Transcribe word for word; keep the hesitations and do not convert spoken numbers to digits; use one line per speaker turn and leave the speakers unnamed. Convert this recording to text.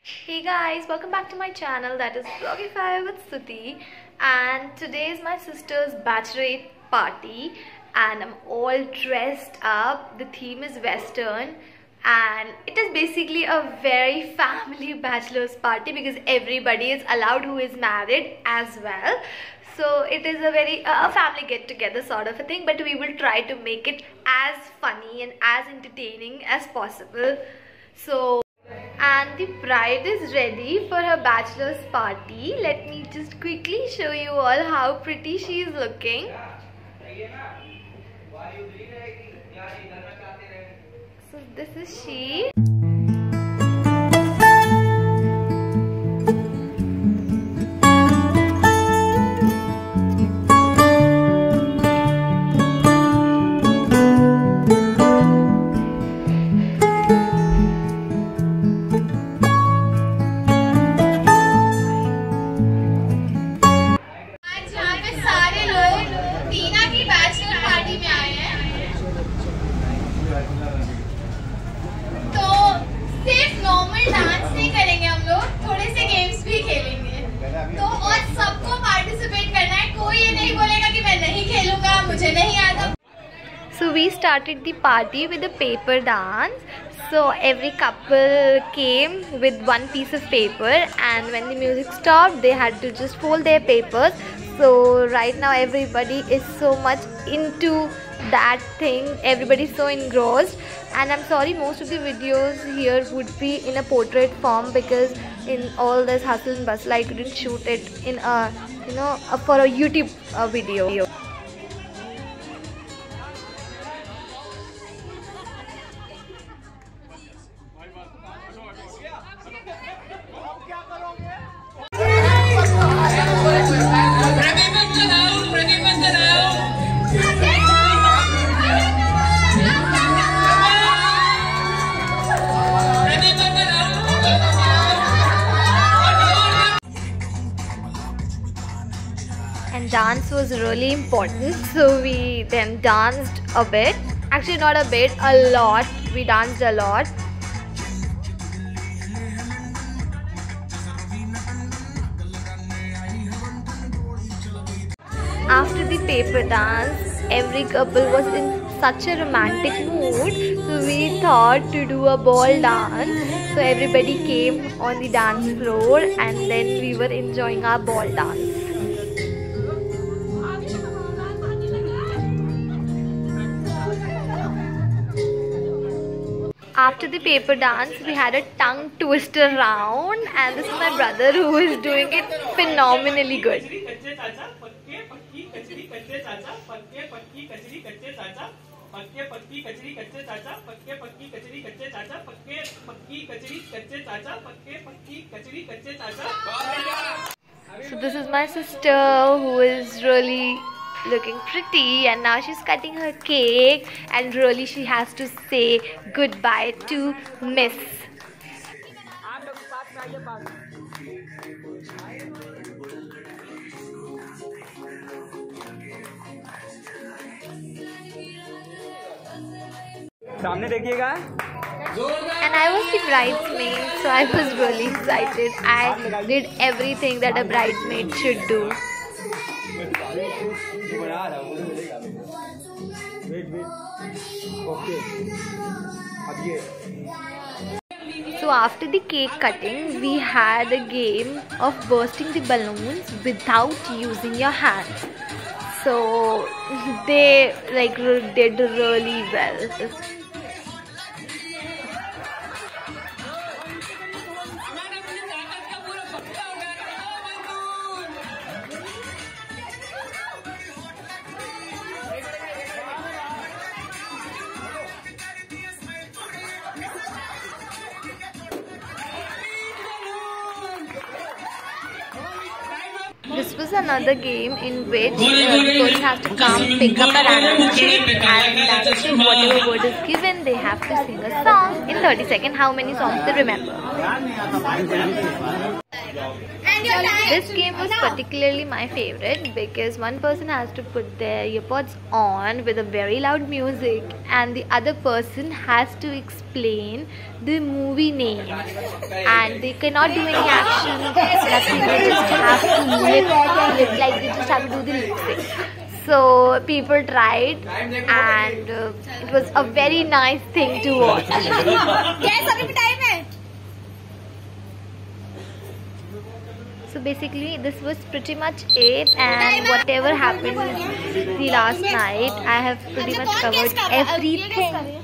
Hey guys, welcome back to my channel, that is Vlogify with Suti, and today is my sister's bachelorette party and I'm all dressed up. The theme is Western and it is basically a very family bachelor's party because everybody is allowed who is married as well. So it is a very uh, family get together sort of a thing, but we will try to make it as funny and as entertaining as possible. So and the bride is ready for her bachelor's party. Let me just quickly show you all how pretty she is looking. So this is she. So we started the party with a paper dance. So every couple came with one piece of paper, and when the music stopped they had to just fold their papers. So right now everybody is so much into that thing, everybody is so engrossed, and I'm sorry most of the videos here would be in a portrait form because in all this hustle and bustle I couldn't shoot it in a you know a, for a YouTube uh, video. And dance was really important, so we then danced a bit. Actually not a bit, a lot. We danced a lot. After the paper dance, every couple was in such a romantic mood, so we thought to do a ball dance. So everybody came on the dance floor and then we were enjoying our ball dance. After the paper dance, we had a tongue twister round, and this is my brother who is doing it phenomenally good. So this is my sister who is really looking pretty, and now she's cutting her cake, and really she has to say goodbye to Miss.
सामने देखिएगा.
And I was the bridesmaid, so I was really excited. I did everything that a bridesmaid should do. So after the cake cutting, we had a game of bursting the balloons without using your hands. So they like did really well. This was another game in which uh, the person has to come, pick up a random chick, and that's it. Whatever word is given, they have to sing a song in thirty seconds. How many songs they remember? This game was particularly my favorite because one person has to put their earpods on with a very loud music and the other person has to explain the movie names, and they cannot do any action, nothing, they just have to lip, lip like they just have to do the lip sync. So people tried and uh, it was a very nice thing to watch. So basically this was pretty much it, and whatever happened the last night I have pretty much covered everything.